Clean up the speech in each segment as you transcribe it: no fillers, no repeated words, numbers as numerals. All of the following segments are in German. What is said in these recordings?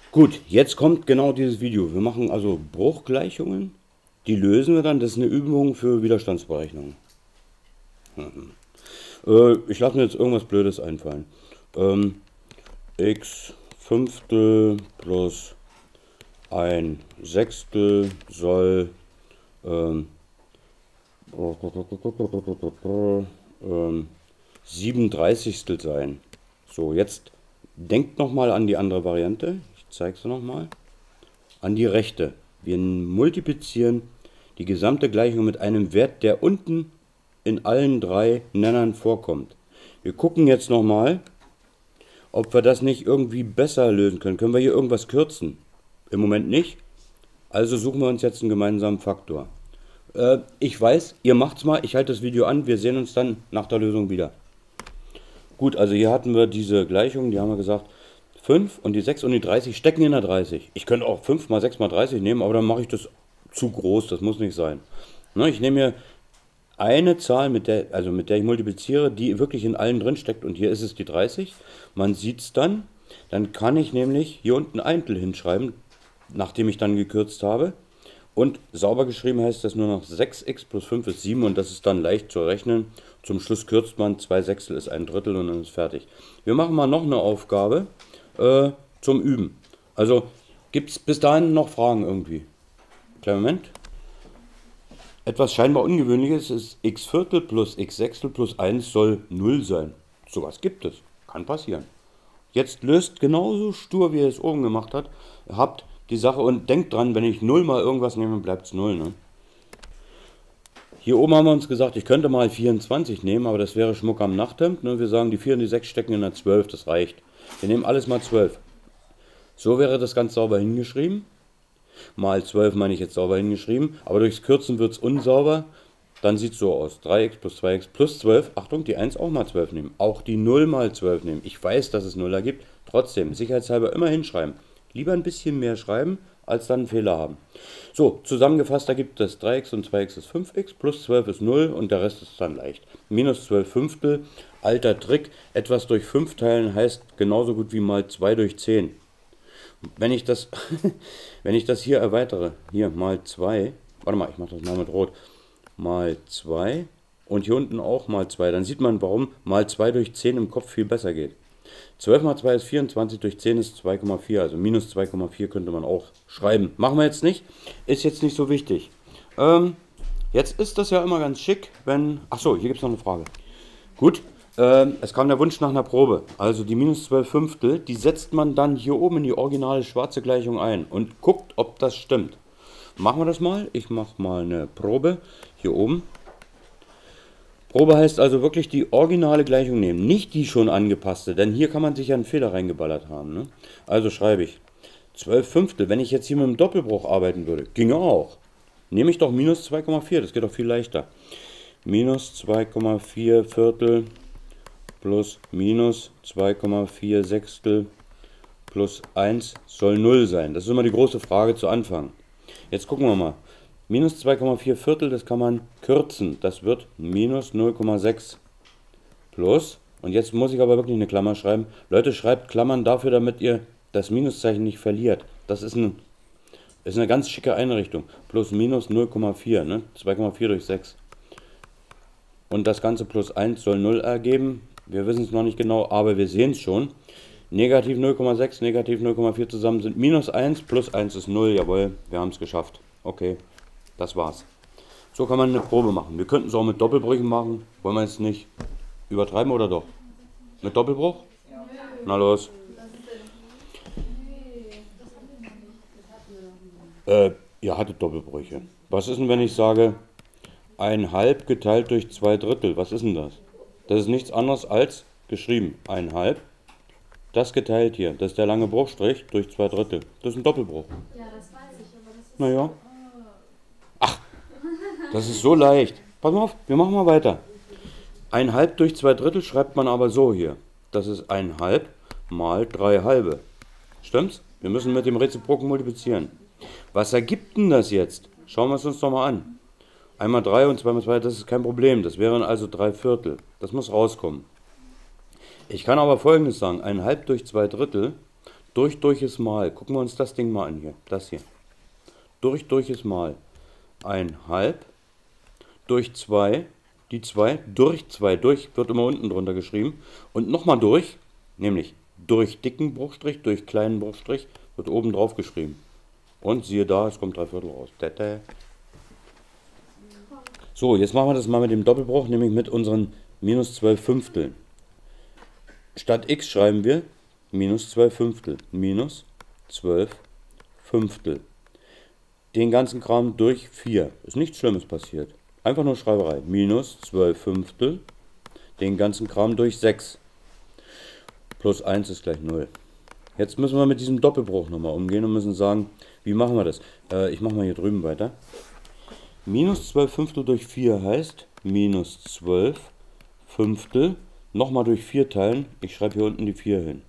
Gut, jetzt kommt genau dieses Video. Wir machen also Bruchgleichungen. Die lösen wir dann. Das ist eine Übung für Widerstandsberechnung. Ich lasse mir jetzt irgendwas Blödes einfallen. X Fünftel plus ein Sechstel soll Siebenunddreißigstel sein. So, jetzt denkt nochmal an die andere Variante. Ich zeige es nochmal. An die rechte. Wir multiplizieren die gesamte Gleichung mit einem Wert, der unten in allen drei Nennern vorkommt. Wir gucken jetzt nochmal, ob wir das nicht irgendwie besser lösen können. Können wir hier irgendwas kürzen? Im Moment nicht. Also suchen wir uns jetzt einen gemeinsamen Faktor. Ich weiß, ihr macht's mal. Ich halte das Video an. Wir sehen uns dann nach der Lösung wieder. Gut, also hier hatten wir diese Gleichung. Die haben wir gesagt, 5 und die 6 und die 30 stecken in der 30. Ich könnte auch 5 mal 6 mal 30 nehmen, aber dann mache ich das zu groß. Das muss nicht sein. Ich nehme mir eine Zahl, mit der ich multipliziere, die wirklich in allen drin steckt. Und hier ist es die 30. Man sieht es dann. Dann kann ich nämlich hier unten Eintel hinschreiben, nachdem ich dann gekürzt habe. Und sauber geschrieben heißt das nur noch 6x plus 5 ist 7 und das ist dann leicht zu rechnen. Zum Schluss kürzt man, 2 Sechstel ist ein Drittel und dann ist fertig. Wir machen mal noch eine Aufgabe zum Üben. Also gibt es bis dahin noch Fragen irgendwie? Kleinen Moment. Etwas scheinbar Ungewöhnliches ist x Viertel plus x Sechstel plus 1 soll 0 sein. Sowas gibt es. Kann passieren. Jetzt löst genauso stur, wie ihr es oben gemacht habt, die Sache und denkt dran, wenn ich 0 mal irgendwas nehme, bleibt es 0. Ne? Hier oben haben wir uns gesagt, ich könnte mal 24 nehmen, aber das wäre Schmuck am Nachthemd. Ne? Wir sagen, die 4 und die 6 stecken in der 12, das reicht. Wir nehmen alles mal 12. So wäre das ganz sauber hingeschrieben. Mal 12 meine ich jetzt sauber hingeschrieben, aber durchs Kürzen wird es unsauber. Dann sieht es so aus. 3x plus 2x plus 12. Achtung, die 1 auch mal 12 nehmen. Auch die 0 mal 12 nehmen. Ich weiß, dass es 0 ergibt. Trotzdem, sicherheitshalber immer hinschreiben. Lieber ein bisschen mehr schreiben, als dann einen Fehler haben. So, zusammengefasst ergibt das 3x und 2x ist 5x, plus 12 ist 0 und der Rest ist dann leicht. Minus 12 Fünftel, alter Trick. Etwas durch 5 teilen heißt genauso gut wie mal 2 durch 10. Wenn ich das, wenn ich das hier erweitere, hier mal 2, warte mal, ich mache das mal mit Rot, mal 2 und hier unten auch mal 2, dann sieht man, warum mal 2 durch 10 im Kopf viel besser geht. 12 mal 2 ist 24, durch 10 ist 2,4, also minus 2,4 könnte man auch schreiben. Machen wir jetzt nicht, ist jetzt nicht so wichtig. Jetzt ist das ja immer ganz schick, wenn, achso, hier gibt es noch eine Frage. Gut. Es kam der Wunsch nach einer Probe. Also die minus 12 Fünftel, die setzt man dann hier oben in die originale schwarze Gleichung ein und guckt, ob das stimmt. Machen wir das mal. Ich mache mal eine Probe hier oben. Probe heißt also wirklich die originale Gleichung nehmen, nicht die schon angepasste, denn hier kann man sich ja einen Fehler reingeballert haben. Ne? Also schreibe ich 12 Fünftel. Wenn ich jetzt hier mit dem Doppelbruch arbeiten würde, ginge auch. Nehme ich doch minus 2,4, das geht doch viel leichter. Minus 2,4 Viertel plus minus 2,4 Sechstel plus 1 soll 0 sein. Das ist immer die große Frage zu Anfang. Jetzt gucken wir mal. Minus 2,4 Viertel, das kann man kürzen. Das wird minus 0,6 plus. Und jetzt muss ich aber wirklich eine Klammer schreiben. Leute, schreibt Klammern dafür, damit ihr das Minuszeichen nicht verliert. Das ist eine ganz schicke Einrichtung. Plus minus 0,4, ne? 2,4 durch 6. Und das Ganze plus 1 soll 0 ergeben. Wir wissen es noch nicht genau, aber wir sehen es schon. Negativ 0,6, negativ 0,4 zusammen sind minus 1, plus 1 ist 0. Jawohl, wir haben es geschafft. Okay, das war's. So kann man eine Probe machen. Wir könnten es auch mit Doppelbrüchen machen. Wollen wir jetzt nicht übertreiben oder doch? Mit Doppelbruch? Na los. Ihr hattet Doppelbrüche. Was ist denn, wenn ich sage 1/2 geteilt durch 2/3? Was ist denn das? Das ist nichts anderes als geschrieben 1/2. Das geteilt hier, das ist der lange Bruchstrich durch 2/3. Das ist ein Doppelbruch. Ja, das weiß ich, aber das ist... Naja. Ach, das ist so leicht. Pass mal auf, wir machen mal weiter. 1/2 durch 2/3 schreibt man aber so hier. Das ist 1/2 mal 3/2. Stimmt's? Wir müssen mit dem Reziproken multiplizieren. Was ergibt denn das jetzt? Schauen wir es uns doch mal an. Einmal 3 und 2 mal 2, das ist kein Problem. Das wären also 3/4. Das muss rauskommen. Ich kann aber Folgendes sagen. 1/2 durch 2/3, Durch ist Mal. Gucken wir uns das Ding mal an hier. Das hier. Durch ist Mal. 1/2 durch 2. Die 2 durch 2. Durch wird immer unten drunter geschrieben. Und nochmal durch, nämlich durch dicken Bruchstrich, durch kleinen Bruchstrich, wird oben drauf geschrieben. Und siehe da, es kommt 3/4 raus. So, jetzt machen wir das mal mit dem Doppelbruch, nämlich mit unseren minus 12 Fünfteln. Statt x schreiben wir minus 12 Fünftel. Minus 12 Fünftel. Den ganzen Kram durch 4. Ist nichts Schlimmes passiert. Einfach nur Schreiberei. Minus 12 Fünftel. Den ganzen Kram durch 6. Plus 1 ist gleich 0. Jetzt müssen wir mit diesem Doppelbruch nochmal umgehen und müssen sagen, wie machen wir das? Ich mache mal hier drüben weiter. Minus 12 Fünftel durch 4 heißt minus 12 Fünftel. Nochmal durch 4 teilen. Ich schreibe hier unten die 4 hin.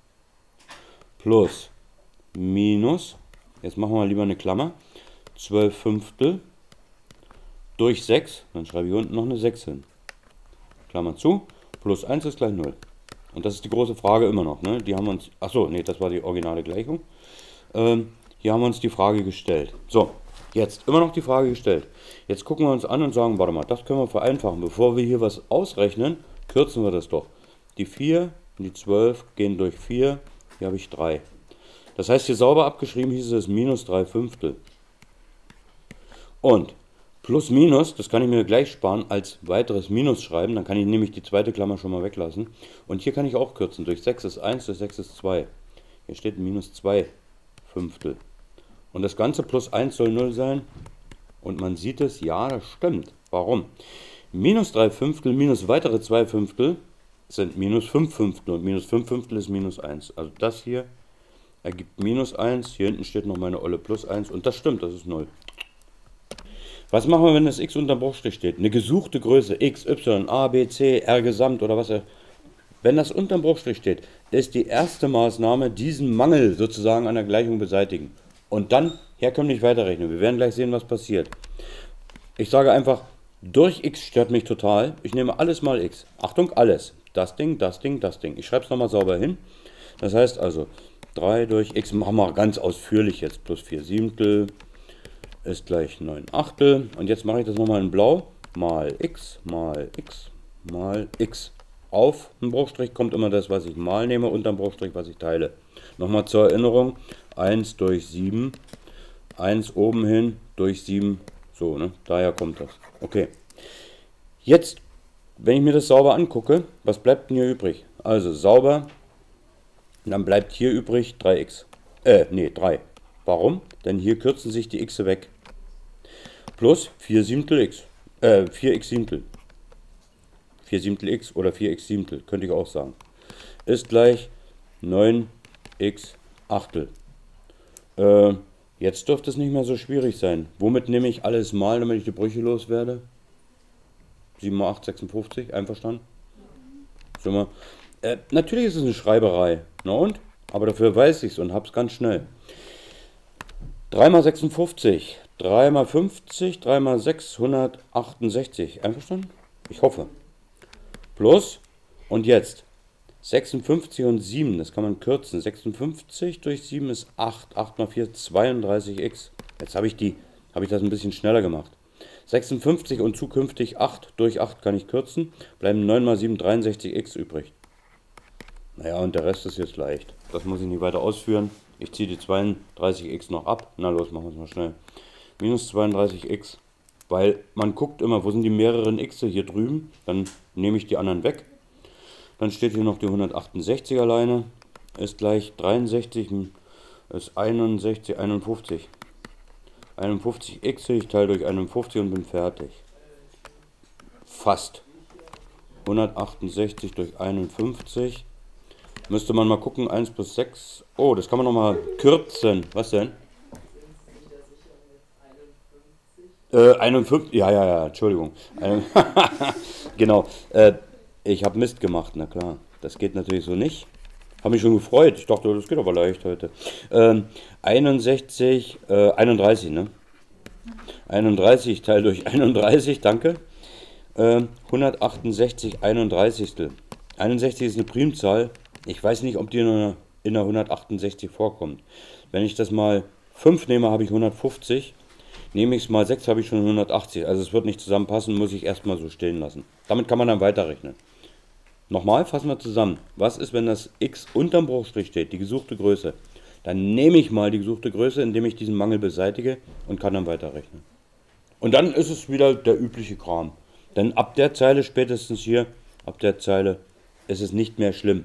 Plus minus, jetzt machen wir lieber eine Klammer, 12 Fünftel durch 6. Dann schreibe ich hier unten noch eine 6 hin. Klammer zu. Plus 1 ist gleich 0. Und das ist die große Frage immer noch. Ne? Die haben uns, achso, nee, das war die originale Gleichung. Hier haben wir uns die Frage gestellt. So, jetzt immer noch die Frage gestellt. Jetzt gucken wir uns an und sagen, warte mal, das können wir vereinfachen. Bevor wir hier was ausrechnen, kürzen wir das doch. Die 4 und die 12 gehen durch 4. Hier habe ich 3. Das heißt, hier sauber abgeschrieben hieß es minus 3 Fünftel. Und plus minus, das kann ich mir gleich sparen, als weiteres Minus schreiben. Dann kann ich nämlich die zweite Klammer schon mal weglassen. Und hier kann ich auch kürzen. Durch 6 ist 1, durch 6 ist 2. Hier steht minus 2 Fünftel. Und das Ganze plus 1 soll 0 sein. Und man sieht es, ja, das stimmt. Warum? Minus 3 Fünftel minus weitere 2 Fünftel sind minus 5 Fünftel. Und minus 5 Fünftel ist minus 1. Also das hier ergibt minus 1. Hier hinten steht noch meine olle plus 1. Und das stimmt, das ist 0. Was machen wir, wenn das x unter Bruchstrich steht? Eine gesuchte Größe x, y, a, b, c, r gesamt oder was. Wenn das unter Bruchstrich steht, ist die erste Maßnahme, diesen Mangel sozusagen an der Gleichung beseitigen. Und dann herkömmlich weiterrechnen. Wir werden gleich sehen, was passiert. Ich sage einfach, durch x stört mich total. Ich nehme alles mal x. Achtung, alles. Das Ding, das Ding, das Ding. Ich schreibe es nochmal sauber hin. Das heißt also, 3 durch x, machen wir ganz ausführlich jetzt, plus 4 Siebtel ist gleich 9 Achtel. Und jetzt mache ich das nochmal in blau. Mal x, mal x, mal x. Auf den Bruchstrich kommt immer das, was ich mal nehme, unterm Bruchstrich, was ich teile. Nochmal zur Erinnerung, 1 durch 7, 1 oben hin durch 7, so, ne? Daher kommt das. Okay. Jetzt, wenn ich mir das sauber angucke, was bleibt denn hier übrig? Also sauber, dann bleibt hier übrig 3x. 3. Warum? Denn hier kürzen sich die x weg. Plus 4 Siebtel x. 4x Siebtel. 4 Siebtel x oder 4x Siebtel, könnte ich auch sagen. Ist gleich 9x Achtel. Jetzt dürfte es nicht mehr so schwierig sein. Womit nehme ich alles mal, damit ich die Brüche loswerde? 7 mal 8, 56, einverstanden? So mal. Natürlich ist es eine Schreiberei. Na und? Aber dafür weiß ich es und habe es ganz schnell. 3 mal 56, 3 mal 50, 3 mal 668. Einverstanden? Ich hoffe. Plus, und jetzt, 56 und 7, das kann man kürzen. 56 durch 7 ist 8, 8 mal 4, 32x. Jetzt habe ich das ein bisschen schneller gemacht. 56 und zukünftig 8 durch 8 kann ich kürzen, bleiben 9 mal 7, 63x übrig. Naja, und der Rest ist jetzt leicht. Das muss ich nicht weiter ausführen. Ich ziehe die 32x noch ab. Na los, machen wir es mal schnell. Minus 32x. Weil man guckt immer, wo sind die mehreren x hier drüben. Dann nehme ich die anderen weg. Dann steht hier noch die 168 alleine. Ist gleich 63, ist 61, 51. 51x, ich teile durch 51 und bin fertig. Fast. 168 durch 51. Müsste man mal gucken, 1 plus 6. Oh, das kann man nochmal kürzen. Was denn? 51, ja, Entschuldigung. Genau, ich habe Mist gemacht, na klar. Das geht natürlich so nicht. Habe mich schon gefreut. Ich dachte, das geht aber leicht heute. 31, ne? 31, ich teile durch 31, danke. 168, 31. 61 ist eine Primzahl. Ich weiß nicht, ob die in einer in der 168 vorkommt. Wenn ich das mal 5 nehme, habe ich 150. Nehme ich es mal 6, habe ich schon 180. Also es wird nicht zusammenpassen, muss ich erstmal so stehen lassen. Damit kann man dann weiterrechnen. Nochmal, fassen wir zusammen. Was ist, wenn das x unterm Bruchstrich steht, die gesuchte Größe? Dann nehme ich mal die gesuchte Größe, indem ich diesen Mangel beseitige und kann dann weiterrechnen. Und dann ist es wieder der übliche Kram. Denn ab der Zeile, spätestens hier, ab der Zeile, ist es nicht mehr schlimm.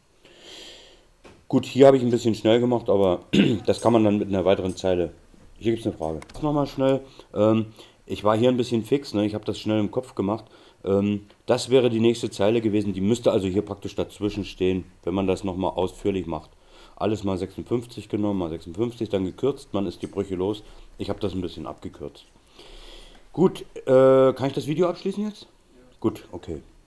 Gut, hier habe ich ein bisschen schnell gemacht, aber das kann man dann mit einer weiteren Zeile. Hier gibt es eine Frage. Nochmal schnell. Ich war hier ein bisschen fix, ne? Ich habe das schnell im Kopf gemacht. Das wäre die nächste Zeile gewesen. Die müsste also hier praktisch dazwischen stehen, wenn man das nochmal ausführlich macht. Alles mal 56 genommen, mal 56, dann gekürzt, man ist die Brüche los. Ich habe das ein bisschen abgekürzt. Gut, kann ich das Video abschließen jetzt? Ja. Gut, okay.